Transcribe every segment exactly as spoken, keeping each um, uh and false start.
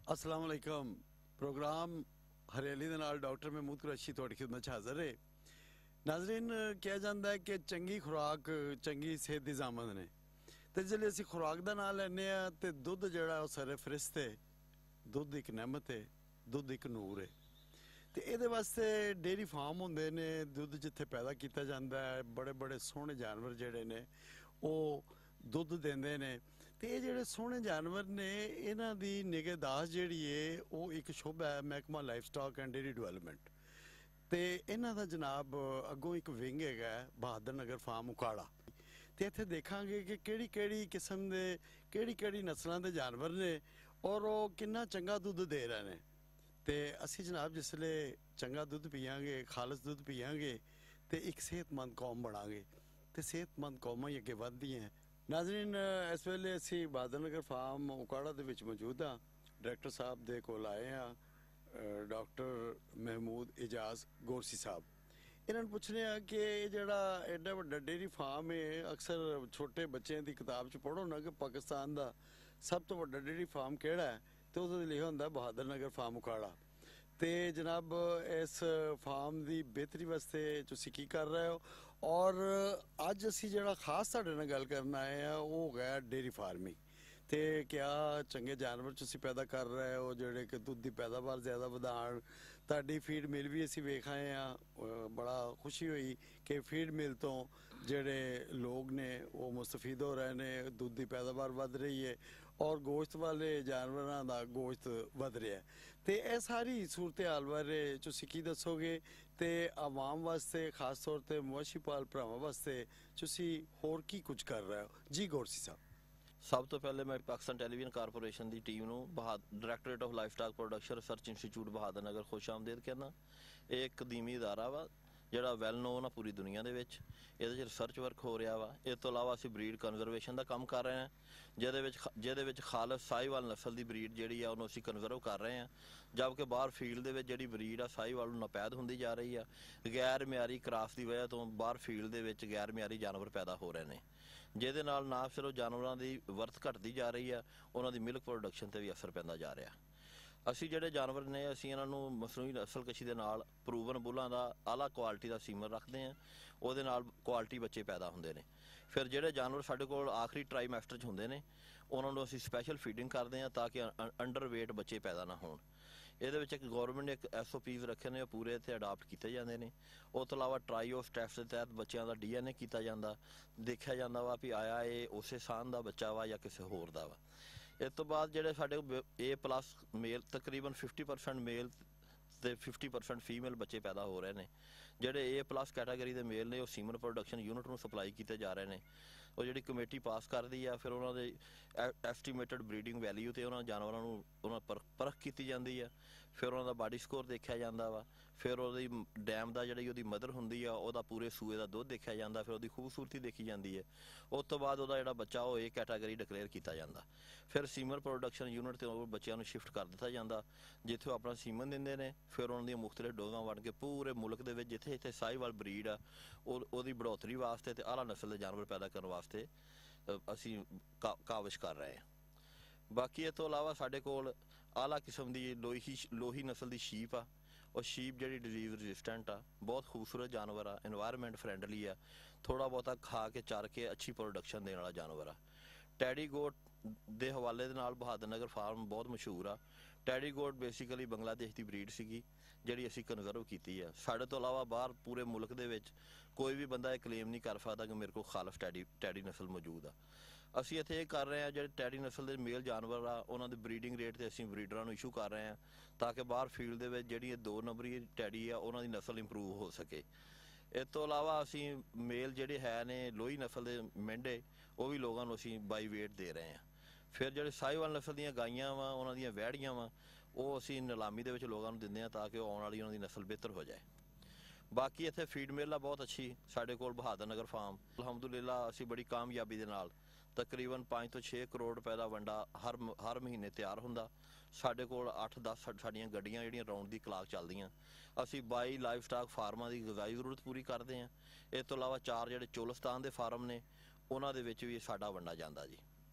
अस्सलाम वालेकुम। प्रोग्राम हरियाली दे नाल डॉक्टर महमूद कुरैशी तुहाडी खिदमत च हाज़र है। नाज़रीन, कहा जाता है कि चंगी खुराक चंगी सेहत दी ज़ामन ने, तो जिसले असीं खुराक का नाम लैने आ तो दुध जिहड़ा ओह सरे फरिश्त है, दुध एक नेमत है, दुध एक नूर है। तो ये वास्ते डेयरी फार्म होंदे ने, दुध जिथे पैदा किया जाता है, बड़े बड़े सोहने जानवर जिहड़े ने वो दुध देंदे ने। तो ये जिहड़े सोहने जानवर ने इन्हां दी निगहदाश्त जिहड़ी है वो एक शोभा है महकमा livestock and dairy development. तो इन्हां दा जनाब अगों एक विंग है बहादुर नगर फार्म उकाड़ा। तो इत्थे देखांगे कि किहड़ी किहड़ी किस्म दे किहड़ी किहड़ी नस्लों के जानवर ने और वो किन्ना चंगा दुध दे रहे हैं। तो असी जनाब जिसले चंगा दुध पीआंगे, खालस दुध पीआंगे, तो एक सेहतमंद कौम बनांगे, तो सेहतमंद कौमां ही अगे वधदियां हैं। नाज़रीन, इस वेले असी बहादुर नगर फार्म उकाड़ा दे विच मौजूद हाँ। डायरैक्टर साहब दे कोल आए हैं, डॉक्टर महमूद एजाज गोरसी साहब। इन्होंने पूछने आ कि जिहड़ा एडा वड्डा डेयरी फार्म है, अक्सर छोटे बच्चों की किताब च पढ़ो ना कि पाकिस्तान का सब तो वड्डा डेयरी फार्म किहड़ा है, तो उसदे लिखा हुंदा बहादुर नगर फार्म उकाड़ा। तो जनाब इस फार्म की बेहतरी वास्ते तुसीं की कर रहे हो, और अज असी जिहड़ा खास तुहाडे नाल गल करन आए हैं वो है डेयरी फार्मिंग। तो क्या चंगे जानवर तुसीं पैदा कर रहे हो जिहड़े कि दुध की पैदावार ज़्यादा वधाण। तुहाडी फीड मिल भी असीं वेख आए हैं, बड़ा खुशी हुई कि फीड मिल तो जिहड़े लोग ने वो मुस्तफीद हो रहे हैं, दुध की पैदावार वध रही है और गोश्त वाले जानवरों का गोश्त वध रहा है। तो यह सारी सूरत हाल बारे तुसीं की दसोगे, तो आवाम वास्ते खास तौर पर मवेशी पाल भरावां वास्ते तुसीं होर की कुछ कर रहे हो? जी गोरसी साहब। सब तो पहले मैं पाकिस्तान टेलीविजन कारपोरेशन की टीम ਨੂੰ directorate of livestock production research institute Bahadurnagar खुश आमदेद कहना। ਇਹ ਇੱਕ ਕਦੀਮੀ ਅਦਾਰਾ ਵਾ ਜਿਹੜਾ ਵੈਲ ਨੋਨ ਆ ਪੂਰੀ ਦੁਨੀਆ ਦੇ ਵਿੱਚ। ਇਹਦੇ 'ਚ ਰਿਸਰਚ ਵਰਕ ਹੋ ਰਿਹਾ ਵਾ। ਇਸ ਤੋਂ ਇਲਾਵਾ ਅਸੀਂ ਬਰੀਡ ਕਨਜ਼ਰਵੇਸ਼ਨ ਦਾ ਕੰਮ ਕਰ ਰਹੇ ਹਾਂ, ਜਿਹਦੇ ਵਿੱਚ ਜਿਹਦੇ ਵਿੱਚ ਖਾਲਸ ਸਾਹੀਵਾਲ ਨਸਲ ਦੀ ਬਰੀਡ ਜਿਹੜੀ ਆ ਉਹਨੂੰ ਅਸੀਂ ਕਨਜ਼ਰਵ ਕਰ ਰਹੇ ਹਾਂ, ਜਦਕਿ ਬਾਹਰ ਫੀਲਡ ਦੇ ਵਿੱਚ ਜਿਹੜੀ ਬਰੀਡ ਆ ਸਾਹੀਵਾਲ ਨੂੰ ਨਪੈਦ ਹੁੰਦੀ ਜਾ ਰਹੀ ਆ। ਗੈਰ ਮਿਆਰੀ ਕ੍ਰਾਸ ਦੀ ਵਜ੍ਹਾ ਤੋਂ ਬਾਹਰ ਫੀਲਡ ਦੇ ਵਿੱਚ ਗੈਰ ਮਿਆਰੀ ਜਾਨਵਰ ਪੈਦਾ ਹੋ ਰਹੇ ਨੇ, ਜਿਹਦੇ ਨਾਲ ਨਾ ਸਿਰਫ ਜਾਨਵਰਾਂ ਦੀ ਵਰਤ ਘਟਦੀ ਜਾ ਰਹੀ ਆ, ਉਹਨਾਂ ਦੀ ਮਿਲਕ ਪ੍ਰੋਡਕਸ਼ਨ 'ਤੇ ਵੀ ਅਸਰ ਪੈਂਦਾ ਜਾ ਰਿਹਾ। ਅਸੀਂ ਜਿਹੜੇ ਜਾਨਵਰ ਨੇ ਅਸੀਂ ਇਹਨਾਂ ਨੂੰ ਮਸਨੂਈ ਨਸਲਕਸ਼ੀ ਦੇ ਨਾਲ ਪ੍ਰੂਵਨ ਬੁੱਲਾਂ ਦਾ ਆਲਾ ਕੁਆਲਿਟੀ ਦਾ ਸੀਮਨ ਰੱਖਦੇ ਹਾਂ, ਉਹਦੇ ਨਾਲ ਕੁਆਲਿਟੀ ਬੱਚੇ ਪੈਦਾ ਹੁੰਦੇ ਨੇ। ਫਿਰ ਜਿਹੜੇ ਜਾਨਵਰ ਸਾਡੇ ਕੋਲ ਆਖਰੀ ਟਰਾਈਮੈਸਟਰ 'ਚ ਹੁੰਦੇ ਨੇ ਉਹਨਾਂ ਨੂੰ ਅਸੀਂ ਸਪੈਸ਼ਲ ਫੀਡਿੰਗ ਕਰਦੇ ਹਾਂ ਤਾਂ ਕਿ ਅੰਡਰ ਵੇਟ ਬੱਚੇ ਪੈਦਾ ਨਾ ਹੋਣ। ਇਹਦੇ ਵਿੱਚ ਇੱਕ ਗੌਰਮੈਂਟ ਨੇ ਇੱਕ ਐਸ ਓ ਪੀਜ਼ ਰੱਖੇ ਨੇ, ਉਹ ਪੂਰੇ ਇੱਥੇ ਅਡਾਪਟ ਕੀਤੇ ਜਾਂਦੇ ਨੇ। ਉਸ ਤੋਂ ਇਲਾਵਾ ਟਰਾਈਓਸ ਟੈਸਟ ਦੇ ਤਹਿਤ ਬੱਚਿਆਂ ਦਾ ਡੀ ਐਨ ਏ ਕੀਤਾ ਜਾਂਦਾ, ਦੇਖਿਆ ਜਾਂਦਾ ਵਾ ਵੀ ਆਇਆ ਇਹ ਉਸੇ ਸਾਨ ਦਾ ਬੱਚਾ ਵਾ ਜਾਂ ਕਿਸੇ ਹੋਰ ਦਾ ਵਾ। ਇਸ ਤੋਂ ਬਾਅਦ ਜਿਹੜੇ ਸਾਡੇ ਏ ਪਲੱਸ ਮੇਲ ਤਕਰੀਬਨ ਫਿਫਟੀ ਪਰਸੈਂਟ ਮੇਲ ਤੇ ਫਿਫਟੀ ਪਰਸੈਂਟ ਫੀਮੇਲ ਬੱਚੇ ਪੈਦਾ ਹੋ ਰਹੇ ਨੇ। ਜਿਹੜੇ ਏ ਪਲੱਸ ਕੈਟਾਗਰੀ ਦੇ ਮੇਲ ਨੇ ਉਹ ਸੀਮਨ ਪ੍ਰੋਡਕਸ਼ਨ ਯੂਨਿਟ ਨੂੰ ਸਪਲਾਈ ਕੀਤੇ ਜਾ ਰਹੇ ਨੇ। ਉਹ ਜਿਹੜੀ ਕਮੇਟੀ ਪਾਸ ਕਰਦੀ ਆ, ਫਿਰ ਉਹਨਾਂ ਦੇ ਐਸਟੀਮੇਟਡ ਬਰੀਡਿੰਗ ਵੈਲਿਊ ਤੇ ਉਹਨਾਂ ਜਾਨਵਰਾਂ ਨੂੰ ਉਹਨਾਂ ਪਰ ਪਰਖ ਕੀਤੀ ਜਾਂਦੀ ਆ। ਫਿਰ ਉਹਨਾਂ ਦਾ ਬਾਡੀ ਸਕੋਰ ਦੇਖਿਆ ਜਾਂਦਾ ਵਾ। ਫਿਰ ਉਹਦੀ ਡੈਮ ਦਾ ਜਿਹੜੀ ਉਹਦੀ ਮਦਰ ਹੁੰਦੀ ਆ ਉਹਦਾ ਪੂਰੇ ਸੂਏ ਦਾ ਦੁੱਧ ਦੇਖਿਆ ਜਾਂਦਾ। ਫਿਰ ਉਹਦੀ ਖੂਬਸੂਰਤੀ ਦੇਖੀ ਜਾਂਦੀ ਹੈ। ਉਸ ਤੋਂ ਬਾਅਦ ਉਹਦਾ ਜਿਹੜਾ ਬੱਚਾ ਉਹ ਏ ਕੈਟਾਗਰੀ ਡਿਕਲੇਅਰ ਕੀਤਾ ਜਾਂਦਾ। ਫਿਰ ਸੀਮਨ ਪ੍ਰੋਡਕਸ਼ਨ ਯੂਨਿਟ ਤੇ ਉਹ ਬੱਚਿਆਂ ਨੂੰ ਸ਼ਿਫਟ ਕਰ ਦਿੱਤਾ ਜਾਂਦਾ, ਜਿੱਥੇ ਉਹ ਆਪਣਾ ਸੀਮਨ ਦਿੰਦੇ ਨੇ। ਫਿਰ ਉਹਨਾਂ ਦੀਆਂ ਮੁਖਤਲਿਫ ਡੋਜ਼ਾਂ ਵੰਡ ਕੇ ਪੂਰੇ ਮੁਲਕ ਦੇ ਵਿੱਚ ਜਿੱਥੇ ਜਿੱਥੇ ਸਾਹੀਵਾਲ ਬਰੀਡ ਆ ਉਹ ਉਹਦੀ ਬੜੋਤਰੀ ਵਾਸਤੇ ਤੇ ਆਲਾ ਨਸਲ ਦੇ ਜਾਨਵਰ ਪੈਦਾ ਕਰਨ ਵਾਸਤੇ ਅਸੀਂ ਕਾਵਿਸ਼ ਕਰ ਰਹੇ ਹਾਂ। ਬਾਕੀ ਇਹ ਤੋਂ ਇਲਾਵਾ ਸਾਡੇ ਕੋਲ ਆਲਾ ਕਿਸਮ ਦੀ ਲੋਹੀ ਲੋਹੀ ਨਸਲ ਦੀ ਸ਼ੀਪ ਆ। ਉਹ ਸ਼ੀਪ ਜਿਹੜੀ ਡਿਜ਼ੀਜ਼ ਰਜਿਸਟੈਂਟ ਆ, ਬਹੁਤ ਖੂਬਸੂਰਤ ਜਾਨਵਰ ਆ, ਇਨਵਾਇਰਮੈਂਟ ਫਰੈਂਡਲੀ ਆ, ਥੋੜ੍ਹਾ ਬਹੁਤਾ ਖਾ ਕੇ ਚਰ ਕੇ ਅੱਛੀ ਪ੍ਰੋਡਕਸ਼ਨ ਦੇਣ ਵਾਲਾ ਜਾਨਵਰ ਆ। ਟੈਡੀ ਗੋਟ ਦੇ ਹਵਾਲੇ ਦੇ ਨਾਲ ਬਹਾਦਰ ਨਗਰ ਫਾਰਮ ਬਹੁਤ ਮਸ਼ਹੂਰ ਆ। ਟੈਡੀ ਗੋਟ ਬੇਸਿਕਲੀ ਬੰਗਲਾਦੇਸ਼ ਦੀ ਬਰੀਡ ਸੀਗੀ ਜਿਹੜੀ ਅਸੀਂ ਕਨਜ਼ਰਵ ਕੀਤੀ ਆ। ਸਾਡੇ ਤੋਂ ਇਲਾਵਾ ਬਾਹਰ ਪੂਰੇ ਮੁਲਕ ਦੇ ਵਿੱਚ ਕੋਈ ਵੀ ਬੰਦਾ ਇਹ ਕਲੇਮ ਨਹੀਂ ਕਰ ਸਕਦਾ ਕਿ ਮੇਰੇ ਕੋਲ ਖਾਲਸ ਟੈਡੀ ਟੈਡੀ ਨਸਲ ਮੌਜੂਦ ਆ। ਅਸੀਂ ਇੱਥੇ ਇਹ ਕਰ ਰਹੇ ਹਾਂ ਜਿਹੜੇ ਟੈਡੀ ਨਸਲ ਦੇ ਮੇਲ ਜਾਨਵਰ ਆ ਉਹਨਾਂ ਦੇ ਬਰੀਡਿੰਗ ਰੇਟ 'ਤੇ ਅਸੀਂ ਬਰੀਡਰਾਂ ਨੂੰ ਇਸ਼ੂ ਕਰ ਰਹੇ ਹਾਂ ਤਾਂ ਕਿ ਬਾਹਰ ਫੀਲਡ ਦੇ ਵਿੱਚ ਜਿਹੜੀ ਇਹ ਦੋ ਨੰਬਰੀ ਟੈਡੀ ਆ ਉਹਨਾਂ ਦੀ ਨਸਲ ਇੰਪਰੂਵ ਹੋ ਸਕੇ। ਇਸ ਤੋਂ ਇਲਾਵਾ ਅਸੀਂ ਮੇਲ ਜਿਹੜੇ ਹੈ ਨੇ ਲੋਹੀ ਨਸਲ ਦੇ ਮਹਿੰਡੇ ਉਹ ਵੀ ਲੋਕਾਂ ਨੂੰ ਅਸੀਂ ਬਾਈ ਵੇਟ ਦੇ ਰਹੇ ਹਾਂ। ਫਿਰ ਜਿਹੜੇ ਸਾਹੀਵਾਲ ਨਸਲ ਦੀਆਂ ਗਾਈਆਂ ਵਾ ਉਹਨਾਂ ਦੀਆਂ ਵਹਿੜੀਆਂ ਵਾ ਉਹ ਅਸੀਂ ਨਿਲਾਮੀ ਦੇ ਵਿੱਚ ਲੋਕਾਂ ਨੂੰ ਦਿੰਦੇ ਹਾਂ ਤਾਂ ਕਿ ਉਹ ਆਉਣ ਵਾਲੀ ਉਹਨਾਂ ਦੀ ਨਸਲ ਬਿਹਤਰ ਹੋ ਜਾਏ। ਬਾਕੀ ਇੱਥੇ ਫੀਡ ਮਿਲ ਆ ਬਹੁਤ ਅੱਛੀ ਸਾਡੇ ਕੋਲ ਬਹਾਦਰ ਨਗਰ ਫਾਰਮ। ਅਲਹਮਦੁਲਿਲਾ ਅਸੀਂ ਬੜੀ ਕਾਮਯਾਬੀ ਦੇ ਨਾਲ ਤਕਰੀਬਨ ਪੰਜ ਤੋਂ ਛੇ ਕਰੋੜ ਰੁਪਏ ਦਾ ਵੰਡਾ ਹਰ ਹਰ ਮਹੀਨੇ ਤਿਆਰ ਹੁੰਦਾ। ਸਾਡੇ ਕੋਲ ਅੱਠ ਦਸ ਸਾਡੀਆਂ ਗੱਡੀਆਂ ਜਿਹੜੀਆਂ ਰਾਊਂਡ ਦੀ ਕਲਾਕ ਚੱਲਦੀਆਂ। ਅਸੀਂ ਬਾਈ ਲਾਈਫ ਸਟਾਕ ਫਾਰਮਾਂ ਦੀ ਗਜ਼ਾਈ ਜ਼ਰੂਰਤ ਪੂਰੀ ਕਰਦੇ ਹਾਂ। ਇਸ ਤੋਂ ਇਲਾਵਾ ਚਾਰ ਜਿਹੜੇ ਚੋਲਸਤਾਨ ਦੇ ਫਾਰਮ ਨੇ ਉਹਨਾਂ ਦੇ ਵਿੱਚ ਵੀ ਸਾਡਾ ਵੰਡਾ ਜਾਂਦਾ ਜੀ।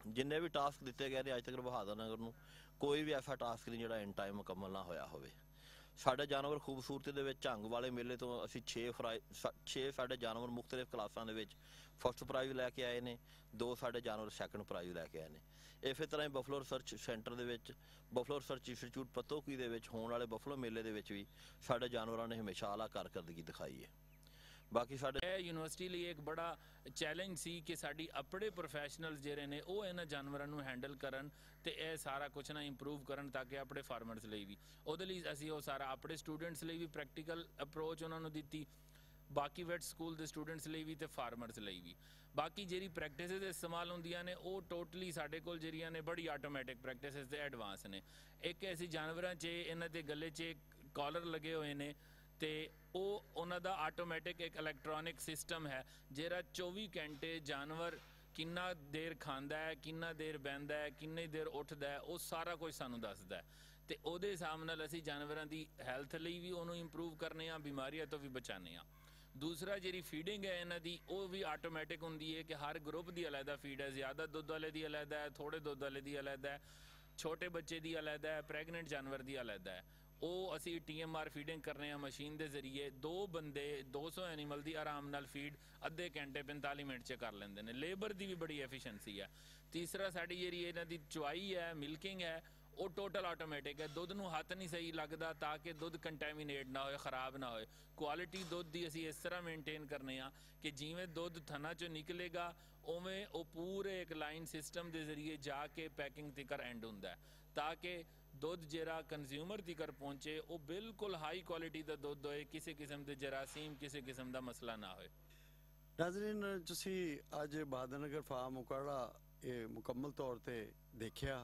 ਜਿੰਨੇ ਵੀ ਟਾਸਕ ਦਿੱਤੇ ਗਏ ਨੇ ਅੱਜ ਤੱਕ ਬਹਾਦਰ ਨਗਰ ਨੂੰ ਕੋਈ ਵੀ ਐਸਾ ਟਾਸਕ ਨਹੀਂ ਜਿਹੜਾ ਇਨ ਟਾਈਮ ਮੁਕੰਮਲ ਨਾ ਹੋਇਆ ਹੋਵੇ। ਸਾਡੇ ਜਾਨਵਰ ਖੂਬਸੂਰਤੀ ਦੇ ਵਿੱਚ ਝੰਗ ਵਾਲੇ ਮੇਲੇ ਤੋਂ ਅਸੀਂ ਛੇ ਫਰਾਈ ਛੇ ਸਾਡੇ ਜਾਨਵਰ ਮੁਖਤਲਿਫ ਕਲਾਸਾਂ ਦੇ ਵਿੱਚ ਫਸਟ ਪ੍ਰਾਈਜ਼ ਲੈ ਕੇ ਆਏ ਨੇ, ਦੋ ਸਾਡੇ ਜਾਨਵਰ ਸੈਕੰਡ ਪ੍ਰਾਈਜ਼ ਲੈ ਕੇ ਆਏ ਨੇ। ਇਸੇ ਤਰ੍ਹਾਂ ਹੀ ਬਫਲੋ ਰਿਸਰਚ ਸੈਂਟਰ ਦੇ ਵਿੱਚ ਬਫਲੋ ਰਿਸਰਚ ਇੰਸਟੀਚਿਊਟ ਪਤੋਕੀ ਦੇ ਵਿੱਚ ਹੋਣ ਵਾਲੇ ਬਫਲੋ ਮੇਲੇ ਦੇ ਵਿੱਚ ਵੀ ਸਾਡੇ ਜਾਨਵਰਾਂ ਨੇ ਹਮੇਸ਼ਾ ਆਲਾ ਕਾਰਕਰਦਗੀ ਦਿਖਾਈ ਹੈ। ਬਾਕੀ ਸਾਡੇ ਇਹ ਯੂਨੀਵਰਸਿਟੀ ਲਈ ਇੱਕ ਬੜਾ ਚੈਲੰਜ ਸੀ ਕਿ ਸਾਡੀ ਆਪਣੇ ਪ੍ਰੋਫੈਸ਼ਨਲਸ ਜਿਹੜੇ ਨੇ ਉਹ ਇਹਨਾਂ ਜਾਨਵਰਾਂ ਨੂੰ ਹੈਂਡਲ ਕਰਨ ਤੇ ਇਹ ਸਾਰਾ ਕੁਛ ਨਾ ਇੰਪਰੂਵ ਕਰਨ ਤਾਂ ਕਿ ਆਪਣੇ ਫਾਰਮਰਸ ਲਈ ਵੀ ਉਹਦੇ ਲਈ ਅਸੀਂ ਉਹ ਸਾਰਾ ਆਪਣੇ ਸਟੂਡੈਂਟਸ ਲਈ ਵੀ ਪ੍ਰੈਕਟੀਕਲ ਅਪਰੋਚ ਉਹਨਾਂ ਨੂੰ ਦਿੱਤੀ, ਬਾਕੀ ਵੈਟ ਸਕੂਲ ਦੇ ਸਟੂਡੈਂਟਸ ਲਈ ਵੀ ਤੇ ਫਾਰਮਰਸ ਲਈ ਵੀ। ਬਾਕੀ ਜਿਹੜੀ ਪ੍ਰੈਕਟਿਸਿਸ ਇਸਤੇਮਾਲ ਹੁੰਦੀਆਂ ਨੇ ਉਹ ਟੋਟਲੀ ਸਾਡੇ ਕੋਲ ਜਿਹੜੀਆਂ ਨੇ ਬੜੀ ਆਟੋਮੈਟਿਕ ਪ੍ਰੈਕਟਿਸਿਸ ਤੇ ਐਡਵਾਂਸ ਨੇ। ਇੱਕ ਐਸੀ ਜਾਨਵਰਾਂ 'ਚ ਇਹਨਾਂ ਦੇ ਗਲੇ 'ਚ ਕਾਲਰ ਲੱਗੇ ਹੋਏ ਨੇ ਤੇ ਉਹ ਉਹਨਾਂ ਦਾ ਆਟੋਮੈਟਿਕ ਇੱਕ ਇਲੈਕਟ੍ਰੋਨਿਕ ਸਿਸਟਮ ਹੈ ਜਿਹੜਾ ਚੌਵੀ ਘੰਟੇ ਜਾਨਵਰ ਕਿੰਨਾ ਦੇਰ ਖਾਂਦਾ ਹੈ, ਕਿੰਨਾ ਦੇਰ ਬਹਿੰਦਾ ਹੈ, ਕਿੰਨੀ ਦੇਰ ਉੱਠਦਾ ਹੈ, ਉਹ ਸਾਰਾ ਕੁਝ ਸਾਨੂੰ ਦੱਸਦਾ ਹੈ ਤੇ ਉਹਦੇ ਹਿਸਾਬ ਨਾਲ ਅਸੀਂ ਜਾਨਵਰਾਂ ਦੀ ਹੈਲਥ ਲਈ ਵੀ ਉਹਨੂੰ ਇੰਪਰੂਵ ਕਰਨੇ ਆ, ਬਿਮਾਰੀਆਂ ਤੋਂ ਵੀ ਬਚਾਉਂਦੇ ਹਾਂ। ਦੂਸਰਾ ਜਿਹੜੀ ਫੀਡਿੰਗ ਹੈ ਇਹਨਾਂ ਦੀ ਉਹ ਵੀ ਆਟੋਮੈਟਿਕ ਹੁੰਦੀ ਹੈ ਕਿ ਹਰ ਗਰੁੱਪ ਦੀ ਅਲੱਗਾ ਫੀਡ ਹੈ, ਜ਼ਿਆਦਾ ਦੁੱਧ ਵਾਲੇ ਦੀ ਅਲੱਗਾ ਹੈ, ਥੋੜੇ ਦੁੱਧ ਵਾਲੇ ਦੀ ਅਲੱਗਾ ਹੈ, ਛੋਟੇ ਬੱਚੇ ਦੀ ਅਲੱਗਾ ਹੈ, ਪ੍ਰੈਗਨੈਂਟ ਜਾਨਵਰ ਦੀ ਅਲੱਗਾ ਹੈ। ਉਹ ਅਸੀਂ ਟੀ ਐਮ ਆਰ ਫੀਡਿੰਗ ਕਰਨੇ ਆ ਮਸ਼ੀਨ ਦੇ ਜ਼ਰੀਏ। ਦੋ ਬੰਦੇ ਦੋ ਸੌ ਐਨੀਮਲ ਦੀ ਆਰਾਮ ਨਾਲ ਫੀਡ ਅੱਧੇ ਘੰਟੇ ਪੰਤਾਲੀ ਮਿੰਟ 'ਚ ਕਰ ਲੈਂਦੇ ਨੇ। ਲੇਬਰ ਦੀ ਵੀ ਬੜੀ ਐਫੀਸ਼ੀਐਂਸੀ ਹੈ। ਤੀਸਰਾ ਸਾਡੀ ਜਿਹੜੀ ਇਹਨਾਂ ਦੀ ਚੁਆਈ ਹੈ, ਮਿਲਕਿੰਗ ਹੈ, ਉਹ ਟੋਟਲ ਆਟੋਮੈਟਿਕ ਹੈ। ਦੁੱਧ ਨੂੰ ਹੱਥ ਨਹੀਂ ਸਹੀ ਲੱਗਦਾ ਤਾਂ ਕਿ ਦੁੱਧ ਕੰਟੈਮੀਨੇਟ ਨਾ ਹੋਏ, ਖਰਾਬ ਨਾ ਹੋਏ। ਕੁਆਲਿਟੀ ਦੁੱਧ ਦੀ ਅਸੀਂ ਇਸ ਤਰ੍ਹਾਂ ਮੇਨਟੇਨ ਕਰਨੇ ਆ ਕਿ ਜਿਵੇਂ ਦੁੱਧ ਥਣਾ 'ਚੋਂ ਨਿਕਲੇਗਾ ਉਵੇਂ ਉਹ ਪੂਰੇ ਇੱਕ ਲਾਈਨ ਸਿਸਟਮ ਦੇ ਜ਼ਰੀਏ ਜਾ ਕੇ ਪੈਕਿੰਗ ਤੀਕਰ ਐਂਡ ਹੁੰਦਾ ਹੈ ਤਾਂ ਕਿ ਦੁੱਧ ਜਿਹੜਾ ਕੰਜ਼ਿਊਮਰ ਤੀਕਰ ਪਹੁੰਚੇ ਉਹ ਬਿਲਕੁਲ ਹਾਈ ਕੁਆਲਿਟੀ ਦਾ ਦੁੱਧ ਹੋਏ, ਕਿਸੇ ਕਿਸਮ ਦੇ ਜਰਾਸੀਮ, ਕਿਸੇ ਕਿਸਮ ਦਾ ਮਸਲਾ ਨਾ ਹੋਏ। ਨਾਜ਼ਰੀਨ, ਤੁਸੀਂ ਅੱਜ ਬਹਾਦਰ ਨਗਰ ਫਾਰਮ ਉਕਾੜਾ ਇਹ ਮੁਕੰਮਲ ਤੌਰ ਤੇ ਦੇਖਿਆ,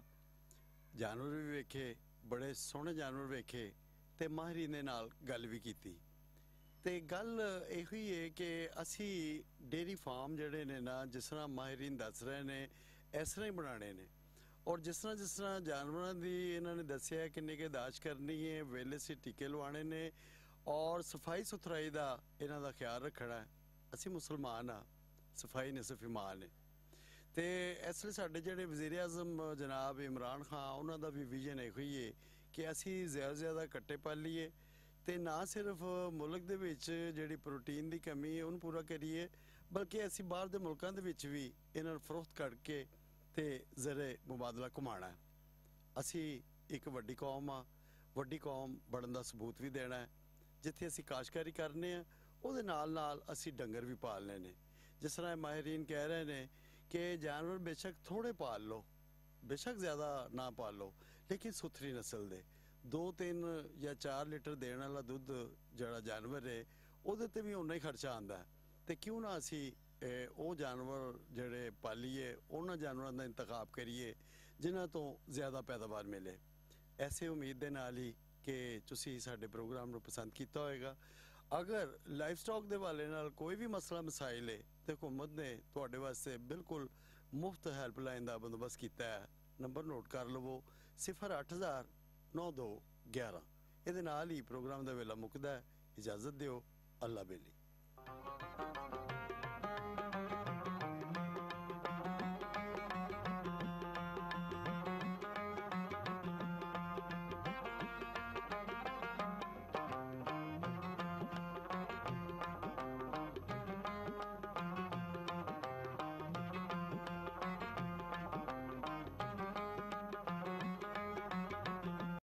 ਜਾਨਵਰ ਵੀ ਵੇਖੇ, ਬੜੇ ਸੋਹਣੇ ਜਾਨਵਰ ਵੇਖੇ ਤੇ ਮਾਹਿਰੀਨ ਦੇ ਨਾਲ ਗੱਲ ਵੀ ਕੀਤੀ। ਤੇ ਗੱਲ ਇਹੋ ਹੀ ਹੈ ਕਿ ਅਸੀਂ ਡੇਅਰੀ ਫਾਰਮ ਜਿਹੜੇ ਨੇ ਨਾ ਜਿਸ ਤਰ੍ਹਾਂ ਮਾਹਿਰੀਨ ਦੱਸ ਰਹੇ ਨੇ ਇਸ ਤਰ੍ਹਾਂ ਹੀ ਬਣਾਉਣੇ ਨੇ ਔਰ ਜਿਸ ਤਰ੍ਹਾਂ ਜਿਸ ਤਰ੍ਹਾਂ ਜਾਨਵਰਾਂ ਦੀ ਇਹਨਾਂ ਨੇ ਦੱਸਿਆ ਕਿੰਨੀ ਕੁ ਦਾਜ ਕਰਨੀ ਹੈ, ਵੇਲੇ ਸੀ ਟੀਕੇ ਲਵਾਉਣੇ ਨੇ ਔਰ ਸਫਾਈ ਸੁਥਰਾਈ ਦਾ ਇਹਨਾਂ ਦਾ ਖਿਆਲ ਰੱਖਣਾ ਹੈ। ਅਸੀਂ ਮੁਸਲਮਾਨ ਆ, ਸਫਾਈ ਨਿਸਫ ਈਮਾਨ ਹੈ। ਤੇ ਇਸ ਲਈ ਸਾਡੇ ਜਿਹੜੇ ਵਜ਼ੀਰ ਆਜ਼ਮ ਜਨਾਬ ਇਮਰਾਨ ਖਾਨ ਉਹਨਾਂ ਦਾ ਵੀ ਵਿਜ਼ਨ ਇਹੋ ਹੀ ਹੈ ਕਿ ਅਸੀਂ ਜ਼ਿਆਦਾ ਜ਼ਿਆਦਾ ਕੱਟੇ ਪਾਲੀਏ ਤੇ ਨਾ ਸਿਰਫ ਮੁਲਕ ਦੇ ਵਿੱਚ ਜਿਹੜੀ ਪ੍ਰੋਟੀਨ ਦੀ ਕਮੀ ਹੈ ਉਹਨੂੰ ਪੂਰਾ ਕਰੀਏ ਬਲਕਿ ਅਸੀਂ ਬਾਹਰ ਦੇ ਮੁਲਕਾਂ ਦੇ ਵਿੱਚ ਵੀ ਇਹਨਾਂ ਨੂੰ ਫਰੋਖਤ ਕਰਕੇ ਤੇ ਜ਼ਰੇ ਮੁਬਾਦਲਾ ਘੁਮਾਉਣਾ ਹੈ। ਅਸੀਂ ਇੱਕ ਵੱਡੀ ਕੌਮ ਆ, ਵੱਡੀ ਕੌਮ ਬਣਨ ਦਾ ਸਬੂਤ ਵੀ ਦੇਣਾ ਹੈ। ਜਿੱਥੇ ਅਸੀਂ ਕਾਸ਼ਤਕਾਰੀ ਕਰਨੇ ਆ ਉਹਦੇ ਨਾਲ ਨਾਲ ਅਸੀਂ ਡੰਗਰ ਵੀ ਪਾਲਨੇ ਨੇ। ਜਿਸ ਤਰ੍ਹਾਂ ਮਾਹਿਰੀਨ ਕਹਿ ਰਹੇ ਨੇ ਕਿ ਜਾਨਵਰ ਬੇਸ਼ੱਕ ਥੋੜੇ ਪਾਲ ਲਓ, ਬੇਸ਼ੱਕ ਜ਼ਿਆਦਾ ਨਾ ਪਾਲੋ, ਲੇਕਿਨ ਸੁਥਰੀ ਨਸਲ ਦੇ ਦੋ ਤਿੰਨ ਜਾਂ ਚਾਰ ਲੀਟਰ ਦੇਣ ਵਾਲਾ ਦੁੱਧ ਜਿਹੜਾ ਜਾਨਵਰ ਹੈ ਉਹਦੇ ਤੇ ਵੀ ਉਨਾ ਹੀ ਖਰਚਾ ਆਉਂਦਾ ਹੈ। ਤੇ ਕਿਉਂ ਨਾ ਅਸੀਂ ਉਹ ਜਾਨਵਰ ਜਿਹੜੇ ਪਾਲੀਏ, ਉਹਨਾਂ ਜਾਨਵਰਾਂ ਦਾ ਇੰਤਖਾਬ ਕਰੀਏ ਜਿਨ੍ਹਾਂ ਤੋਂ ਜ਼ਿਆਦਾ ਪੈਦਾਵਾਰ ਮਿਲੇ। ਐਸੇ ਉਮੀਦ ਦੇ ਨਾਲ ਹੀ ਕਿ ਤੁਸੀਂ ਸਾਡੇ ਪ੍ਰੋਗਰਾਮ ਨੂੰ ਪਸੰਦ ਕੀਤਾ ਹੋਏਗਾ। ਅਗਰ ਲਾਈਫ ਸਟਾਕ ਦੇ ਹਵਾਲੇ ਨਾਲ ਕੋਈ ਵੀ ਮਸਲਾ ਮਸਾਇਲ ਹੈ ਤੇ ਹੁਕੂਮਤ ਨੇ ਤੁਹਾਡੇ ਵਾਸਤੇ ਬਿਲਕੁਲ ਮੁਫਤ ਹੈਲਪਲਾਈਨ ਦਾ ਬੰਦੋਬਸਤ ਕੀਤਾ ਹੈ। ਨੰਬਰ ਨੋਟ ਕਰ ਲਵੋ, ਸਿਫਰ ਅੱਠ ਹਜ਼ਾਰ ਨੌ ਦੋ ਗਿਆਰਾਂ। ਇਹਦੇ ਨਾਲ ਹੀ ਪ੍ਰੋਗਰਾਮ ਦਾ ਵੇਲਾ ਮੁੱਕਦਾ ਹੈ। ਇਜਾਜ਼ਤ ਦਿਓ, ਅੱਲਾ ਬੇਲੀ।